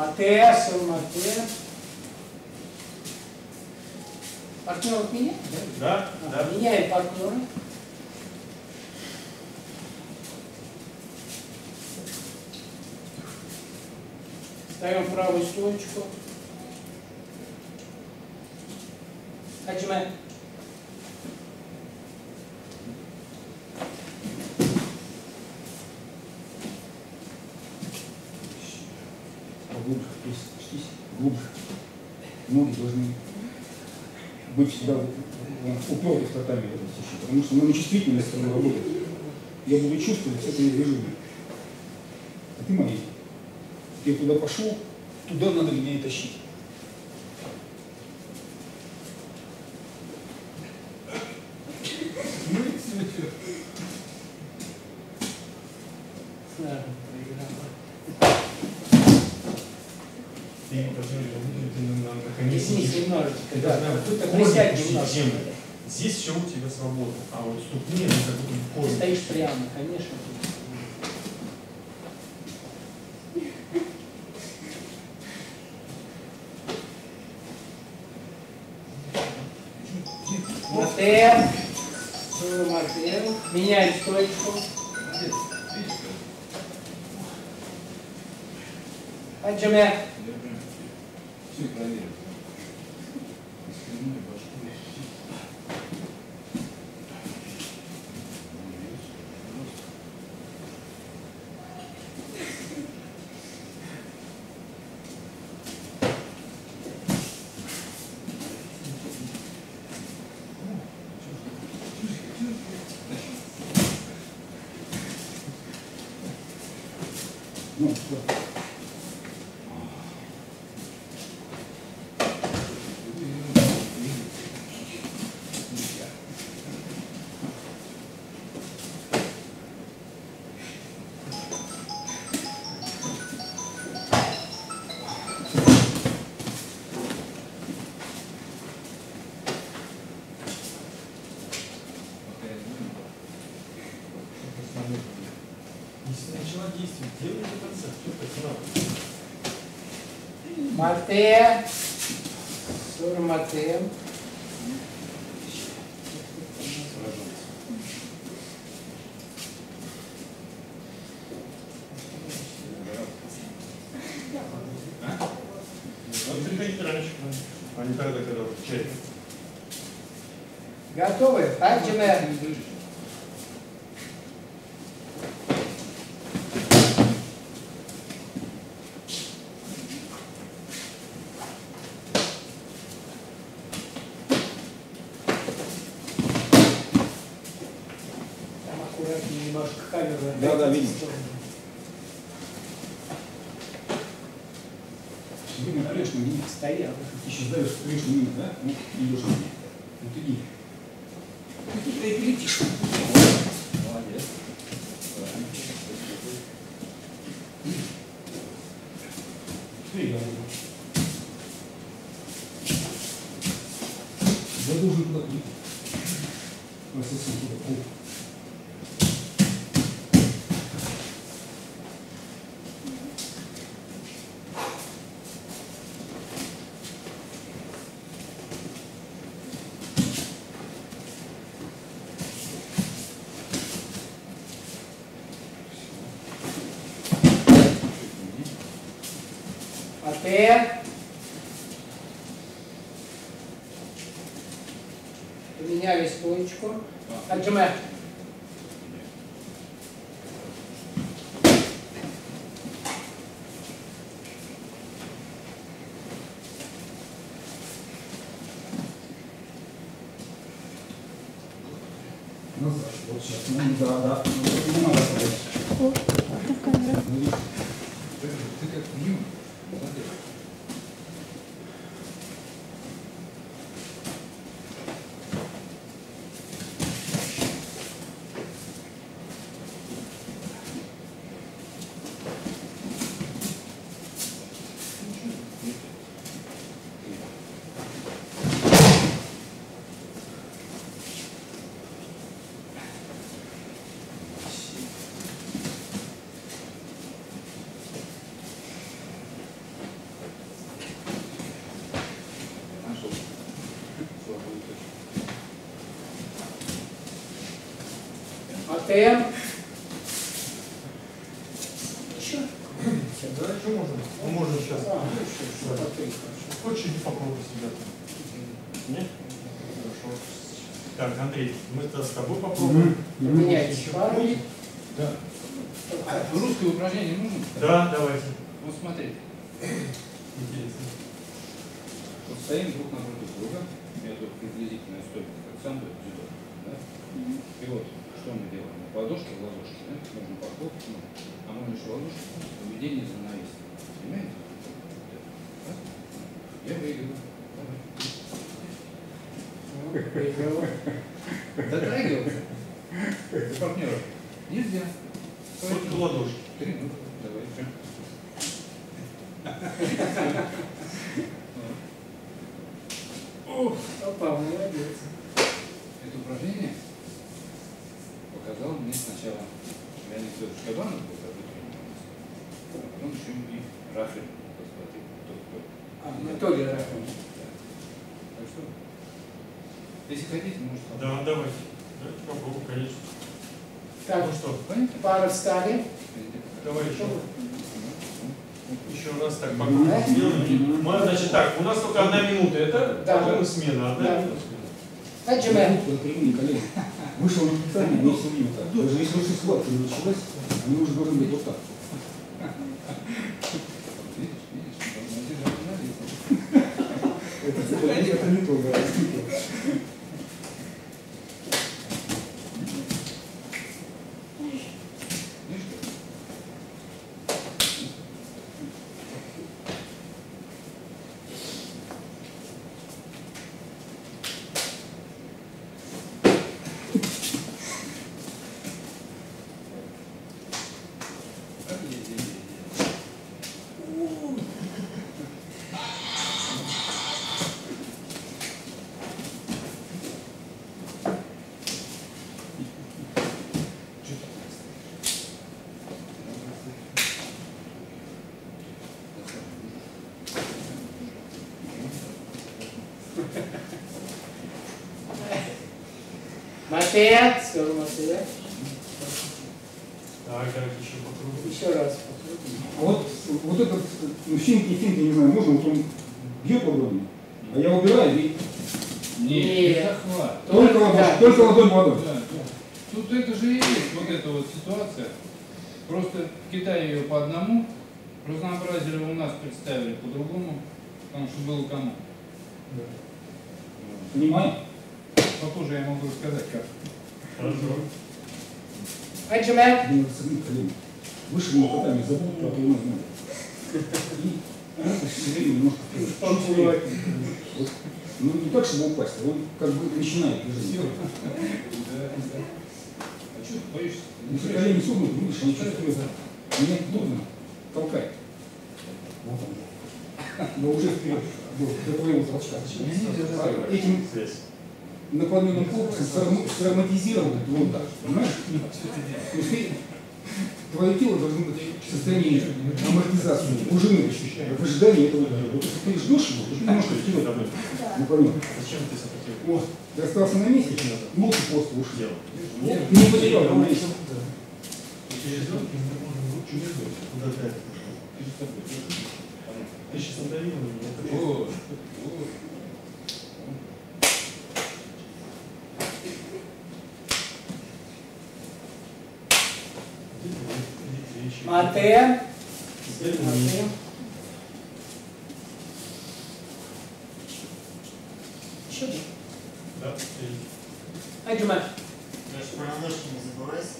Мате, Салмате. Партнеров меняем? Да? Да. Меняем партнера. Ставим правую стоечку. Хаджиме. Глубже, спустись, глубже. Ноги должны быть всегда упертых в татами в этом случае, потому что мы чувствительность с тобой работает. Я буду чувствовать это движение. А ты мои. Я туда пошел, туда надо меня и тащить. Здесь немножечко, да. Присядь немножко. Здесь все у тебя свободно, а вот ступни, они как будто в форме. Стоишь прямо, конечно. Мате. Мате. Меняем стойку. Хаджиме. Все проверим. Ну, что? Если начала действовать, делай до конца, все так надо. Мате. Сурмате. Вот приходите раньше, а не тогда, когда в чай. Готовы? Хаджиме. Аккуратнее немножко камеру. Да, да, видим. Видно, конечно, не стоят. Ты еще сдаешь прежний мимо, да? Ну, идешь на меня. Вот иди. Ты и летишь. Молодец. Что я буду? Я должен туда прийти. Совсем туда. Мате. Поменяли стоечку. Хаджиме. Назад. Вот сейчас. Ну, да, да. Не надо подать. Ты как мимо. Молодец. Матея. Еще? Да, что можно? Ну, можно сейчас. Матея. Хочешь, иди попробуй себя. Нет? Хорошо. Так, Андрей, мы-то с тобой попробуем. Поменяйтесь парами. Да. А русское упражнение нужно? Да, давайте. Вот смотри. Интересно. Вот стоим друг напротив друга, это приблизительная стойка, как самбо, дзюдо. Да? И вот, что мы делаем? Ладошки в ладошки, да? Можно похлопать, а можно еще ладошки, поведение за навес. Понимаете? Да? Я выигрываю. Дотрагиваться до партнера нельзя. Только ладошки. 3 минуты. Давай, все. Опа, молодец. Это упражнение показал мне сначала Леонид Федорович Кабанов, а потом еще и Рафель. Анатолий Рафин. Так что, если хотите, можете. Да, давайте. Давайте попробуем, конечно. Так, Ну что, Понятно? пара встали. давай еще. Еще раз так пока сделаем. Мы, значит, так, у нас только 1 минута. Это Да. по-моему, смена. 1 Да. минута. Отжимаем. Прямые колени. Вышел на специально, не все время так. Даже если уже схватка не началась, они уже должны быть вот так. Это не то, да. Матея. Все, Матея. Так, давайте еще попробуем. Еще раз. А вот этот, ну, финт, я не знаю, можно, вот он бьет ладонью, а я убираю и Нет. захват. только ладошь, только ладонь в ладонь. Да, да. Тут это же и есть вот эта вот ситуация. Просто в Китае ее по одному разнообразили, у нас представили по-другому, потому что было кому. Понимаешь? Попозже я могу рассказать, как. Хорошо. Отжимаем. Надо согнуть колени. Выше мы потами забудут про прямой знак. И надо все время немножко вперед. Вот, ну не так, чтобы упасть, а он как бы начинает движение. А что ты боишься? Если колени согнуты, видишь, они чувствуют. Мне трудно толкать. Вот он. Но уже вперед. До твоего толчка. Этим Связь. наклоненным корпусом стравматизировал вот так. Понимаешь? То есть ты, твое тело должно быть в состоянии амортизации, пружины, в ожидании этого. Вот если ты ждешь его, то ты немножко вперед наклонен. Зачем ты сопротивляешься? Вот. Ты остался на месте, молча просто ушел. Дело. Ты не потерял равновесие. Через руки мы можем лучше не ждать. Куда ты это пошел? Ты сейчас надавил на меня. Это Вот, вот. Матея. Это Матея. Еще. Да, Отжимаем. Даже про ножки не забывайся.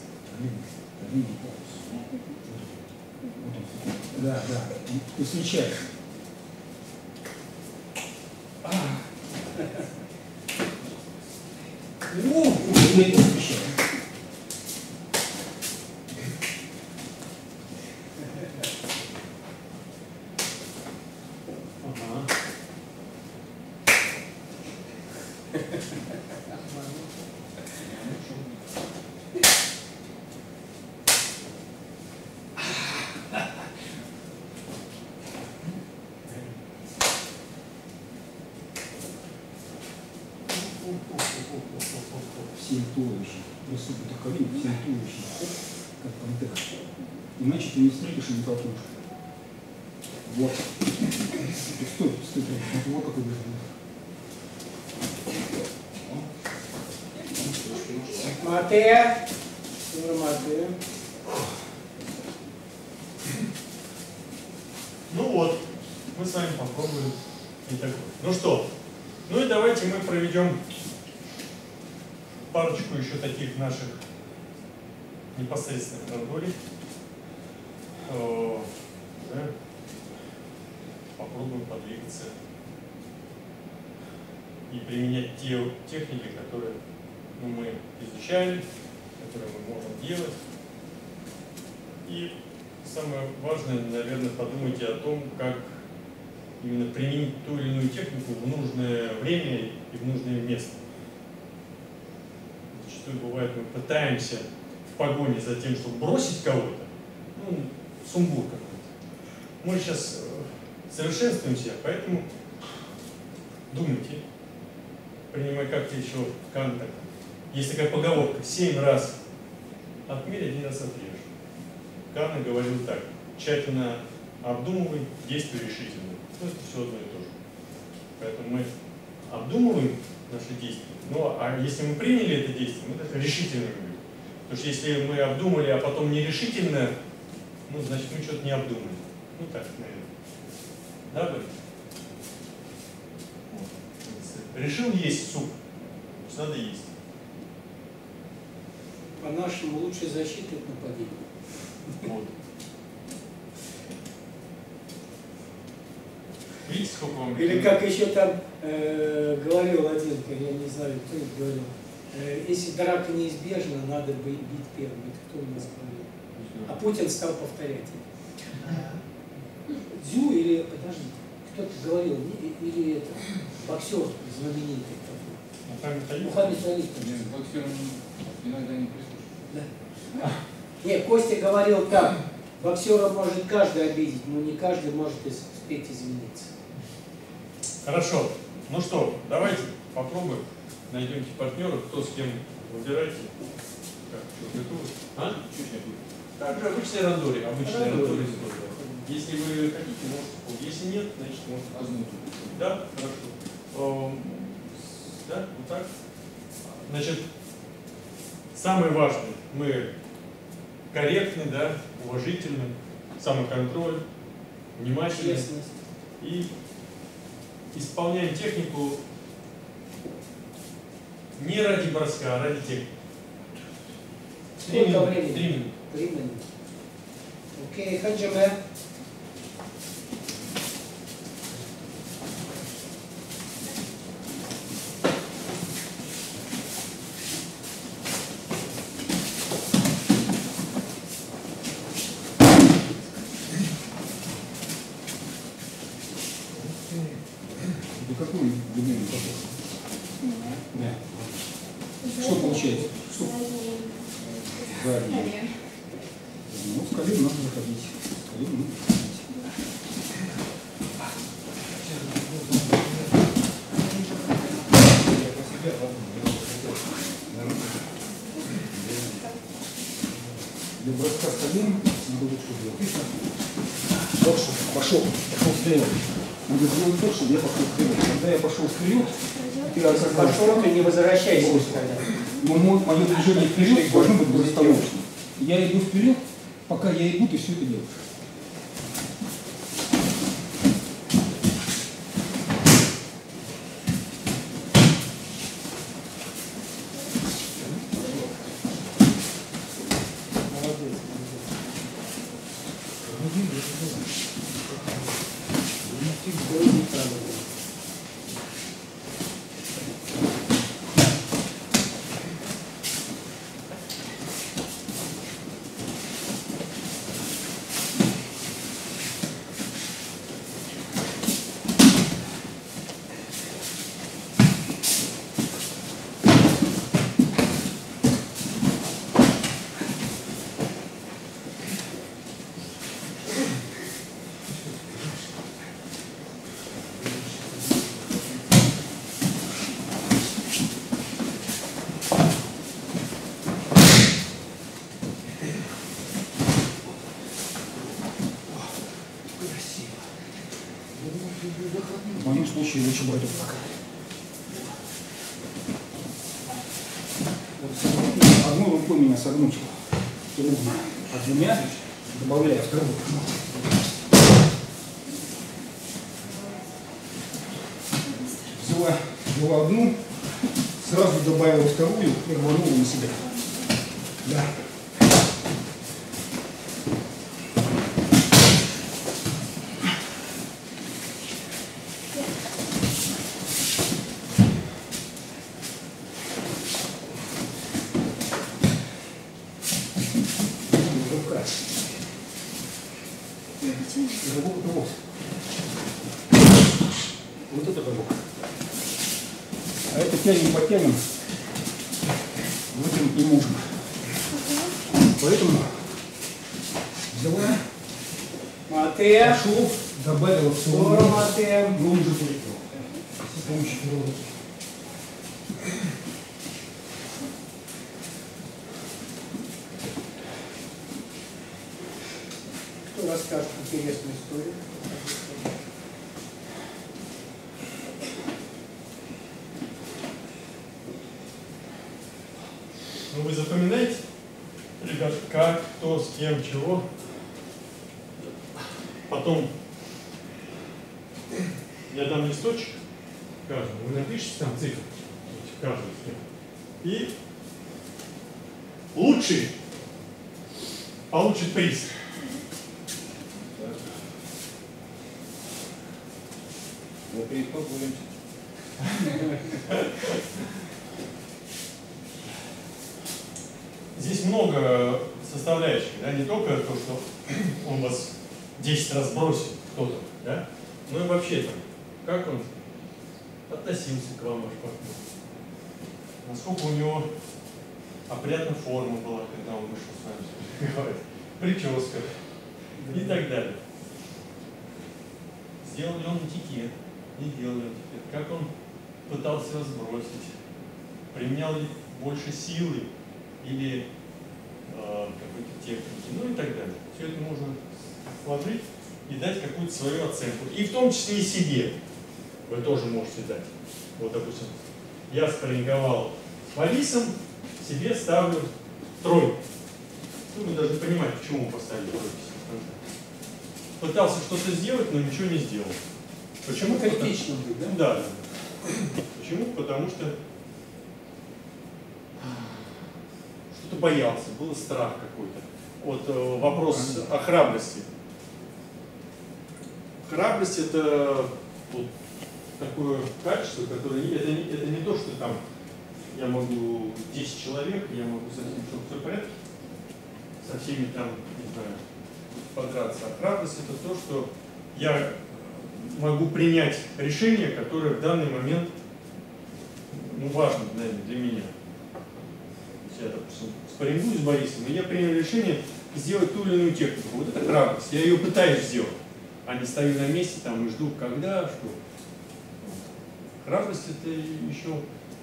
Да, да. Ты встречаешь. Я это встречаю. Ага. Всем туловищем. присутствует колени, всем туловищем, как пантера. Иначе ты не встретишь и не толкнешь. Вот. Стой. Вот какой должен быть. Матея. Матея. Ну вот, мы с вами попробуем и такое. Ну что, ну и давайте мы проведем парочку еще таких наших непосредственных рандолей. Да. Попробуем подвигаться и применять те техники, которые мы изучали, которые мы можем делать. И самое важное, наверное, подумайте о том, как именно применить ту или иную технику в нужное время и в нужное место. Зачастую бывает, мы пытаемся в погоне за тем, чтобы бросить кого-то, ну, сумбур какой-то. Мы сейчас совершенствуемся, поэтому думайте, принимая как еще контакт. Есть такая поговорка: 7 раз отмерь, 1 раз отрежь. Канна говорил так: тщательно обдумывай, действуй решительно. Ну, это все одно и то же. Поэтому мы обдумываем наши действия. Ну, а если мы приняли это действие, мы это решительно говорим. Потому что если мы обдумали, а потом нерешительно, ну, значит, мы что-то не обдумали. Ну, так, наверное. Да, Борис? Вот. Решил есть суп, значит, надо есть. По-нашему, лучшая защита от нападения. Вот. Видите, сколько вам... Или как еще там говорил один, я не знаю, кто это говорил, если драка неизбежна, надо бить первым. Это кто у нас говорил? А Путин стал повторять. Дзю или, подожди, кто-то говорил, или это, боксер знаменитый такой. Мухаммед Али. Боксером иногда не прислушивается. Да. Нет, Костя говорил так: боксера может каждый обидеть, но не каждый может успеть извиниться. Хорошо. Ну что, давайте попробуем. Найдемте партнеров, кто с кем выбирайте. Так, что, готовы? А? Так, обычные рандори. Обычные рандори. Если вы хотите, можете. Если нет, значит можете познать. Да? Хорошо. Да? Вот так. Значит, самое важное, мы корректны, да, уважительны, самоконтроль, внимательны. Честность. И исполняем технику не ради броска, а ради техники. 3 Сколько минуты. времени? 3 минуты. 3 минуты. Окей, Хаджиме. Это какой любимый вопрос? Да. Что получается? Что? Задний. Ну, в колено надо заходить. В колено надо заходить. Для броска с коленом надо вот что делать. Пошел вперед. Надо сделать так, чтобы я пошел вперед. Когда я пошел вперед, ты Пошел, ты не возвращайся. мое движение вперед должно быть безостановочно. Я иду вперед, пока я иду, ты все это делаешь. случае лучше брать вот так. Вот, одной рукой меня согнуть трудно, а двумя добавляю вторую. Взяла одну, сразу добавила вторую и рванула на себя. Да. Рывок. Вот это рывок. А это тянем-потянем, вытянуть не можем. Поэтому взяла, пошло, добавила вторую, но уже полетел. С помощью второй руки. Кто расскажет интересную историю? Ну вы запоминаете, ребят, как, кто, с кем, чего. Потом я дам листочек каждому, вы напишите там цифры, каждый с кем. И лучший получит приз. За приз поборемся. Здесь много составляющих, да? Не только то, что он вас 10 раз бросит кто-то, да? Но и вообще там, как он относился к вам, ваш партнер, насколько у него опрятная форма была, когда он вышел с вами говорить, прическа и так далее. Сделал ли он этикет, не делал ли этикет, как он пытался вас бросить, применял ли больше силы или какой-то техники, ну и так далее. Все это можно сложить и дать какую-то свою оценку. И в том числе и себе вы тоже можете дать. Вот, допустим, я спарринговал с Борисом, себе ставлю тройку. Ну, вы должны понимать, почему поставили тройку. Пытался что-то сделать, но ничего не сделал. Почему? Критично быть, да? Да. Почему? Потому что что-то боялся, был страх какой-то. Вот вопрос о храбрости. Храбрость — это вот такое качество, которое это не то, что там я могу 10 человек, я могу со всеми все в порядке, со всеми там, не знаю, подраться. А храбрость — это то, что я могу принять решение, которое в данный момент важно, наверное, для меня. Я, допустим, спаррингую с Борисом, и я принял решение сделать ту или иную технику. Вот это храбрость. Я ее пытаюсь сделать, а не стою на месте там и жду, когда, что. Храбрость — это еще...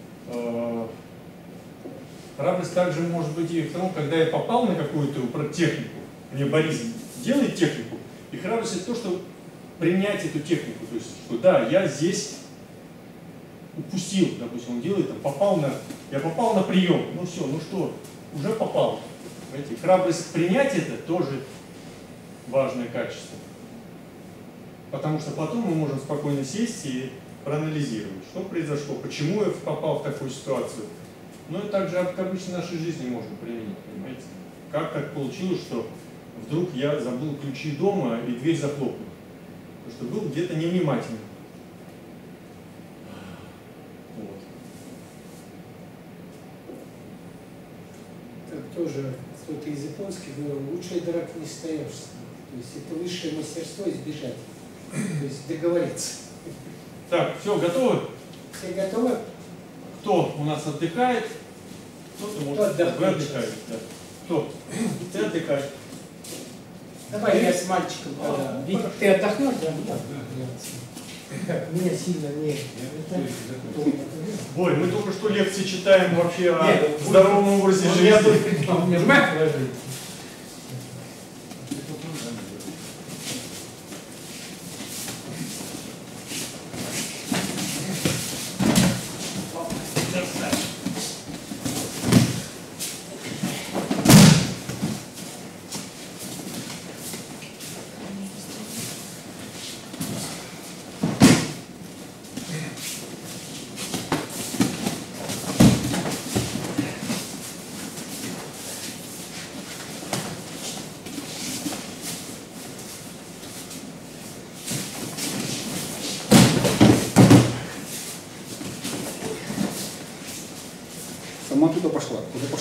храбрость также может быть и в том, когда я попал на какую-то технику, мне Борис делает технику, и храбрость — это то, что принять эту технику. То есть, что да, я здесь упустил, допустим, он делает, я попал на прием, ну все, ну что, уже попал. Понимаете? Храбрость принять это тоже важное качество. Потому что потом мы можем спокойно сесть и проанализировать, что произошло, почему я попал в такую ситуацию. Но и также к обычной нашей жизни можно применить, понимаете? Как так получилось, что вдруг я забыл ключи дома и дверь захлопнул? Потому что был где-то невнимательный. Вот. Так тоже кто-то из японских говорил, лучшей драки не остаешься. То есть это высшее мастерство избежать. То есть договориться. Так, все, готовы? Все готовы? Кто у нас отдыхает? Кто-то может отдохнет. Вы отдыхаете, да. Кто? Ты отдыхаешь. Давай я с мальчиком тогда. Вик, ты отдохнешь, да? Меня сильно не... Борь, мы только что лекции читаем вообще о здоровом образе жизни.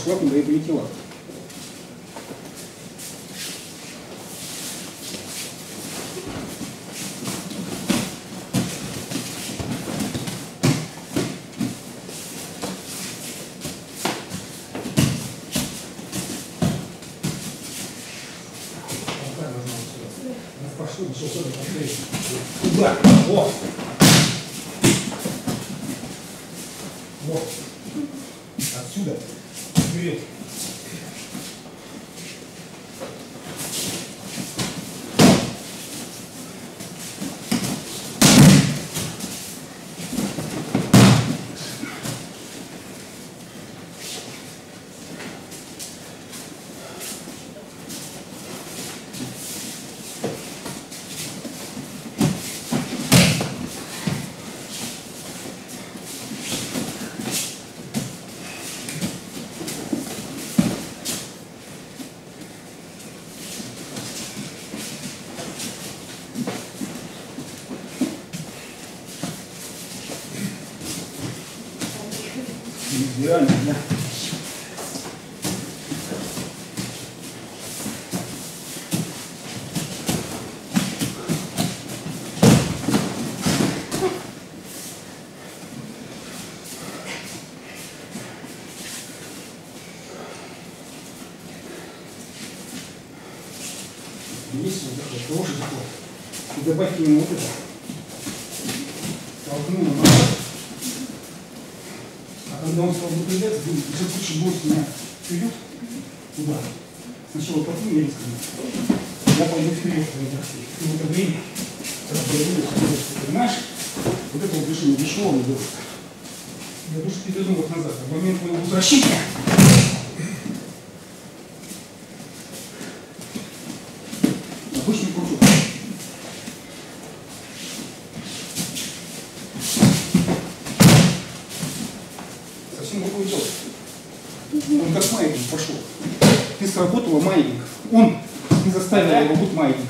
туда и полетела. Туда. Вот. Вот. Отсюда. Вперед. Реально, да. Есть вот такой тоже такой. И добавьте ему вот это. Толкнула назад. А когда он стал выпрямляться, думаю, что лучше брось меня вперед, туда. Сначала потом я рискну. Я пойду вперед, и в это время развернусь, понимаешь? Вот это вот движение, для чего он делает? Я душу передумав назад. В момент моего возвращения обычный кружок. Совсем другое дело. Он как маятник пошел. Ты сработала маятник. Он не заставил его быть маятником.